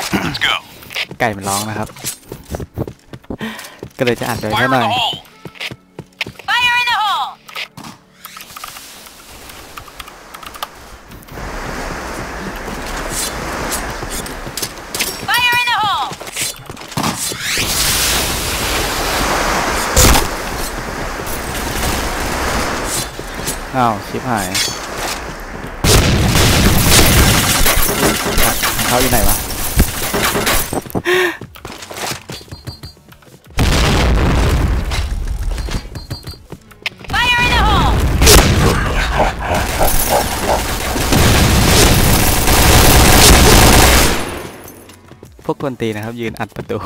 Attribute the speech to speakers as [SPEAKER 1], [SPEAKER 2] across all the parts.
[SPEAKER 1] Let's go.
[SPEAKER 2] ไก่มันร้องนะครับก็เลยจะอัดไว้แค่หน่อย
[SPEAKER 3] Fire in the hole!
[SPEAKER 2] อ้าวชิบหายเขาอยู่ไหนวะพวกคนตีนะครับยืนอัดประตู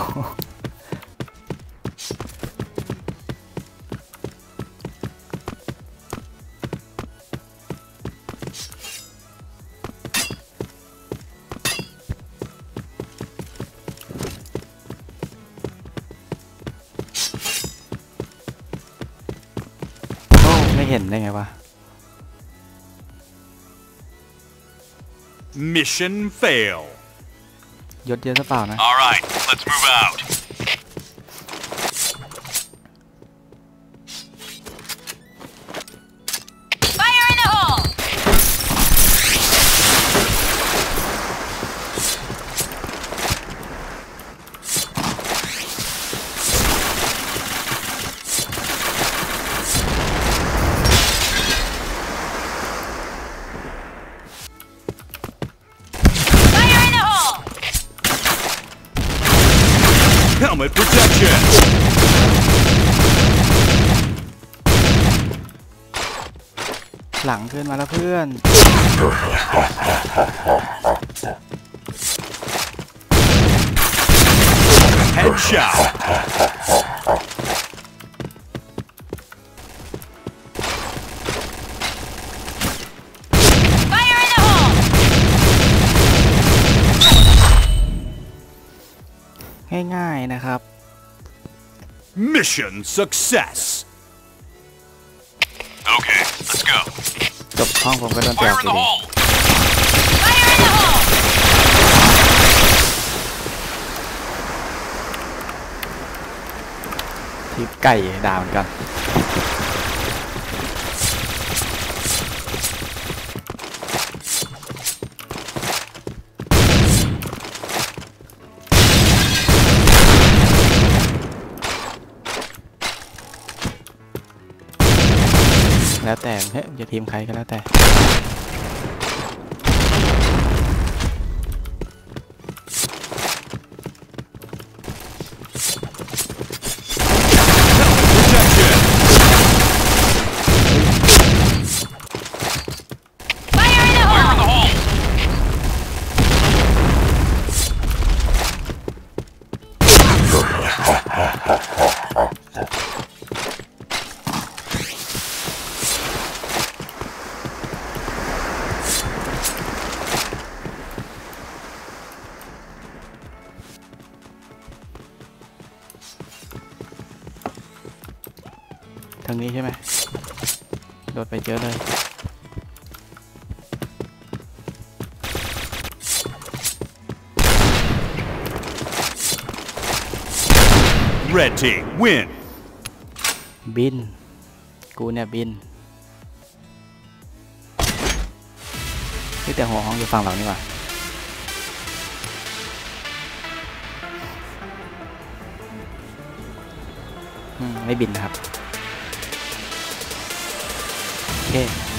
[SPEAKER 2] ไม่เห็นได้ไงวะ
[SPEAKER 1] Mission fail.
[SPEAKER 2] ยศเยอะซะเปล่านะ
[SPEAKER 1] All right, let's move out.
[SPEAKER 3] Fire in the hole! Fire in the hole!
[SPEAKER 1] Helmet protection.
[SPEAKER 2] หลังขึ้นมาแล้วเพื่อน
[SPEAKER 1] Headshot.
[SPEAKER 3] Fire in the hole!
[SPEAKER 2] ง่ายๆนะครับ
[SPEAKER 1] Mission success. Okay, let's go.
[SPEAKER 2] จบห้องผมก็โดนแตก
[SPEAKER 1] Fire
[SPEAKER 2] อ
[SPEAKER 1] in
[SPEAKER 2] ยู่
[SPEAKER 1] the
[SPEAKER 2] ดี
[SPEAKER 1] hole.
[SPEAKER 3] Fire in the hole!
[SPEAKER 2] ทีไก่ด่าเหมือนกันแล้วแต่เฮ้ยจะทีมใครก็แล้วแต่
[SPEAKER 1] Protection.
[SPEAKER 3] Fire in the
[SPEAKER 1] Fire in
[SPEAKER 3] hole!
[SPEAKER 1] the hole.
[SPEAKER 2] ทางนี้ใช่ไหมโดดไปเจอเลย
[SPEAKER 1] Red team win.
[SPEAKER 2] บิน กูเนี่ยบินที่แต่หัวห้องอยู่ฝั่งเรานี่หว่าไม่บินนะครับโอเค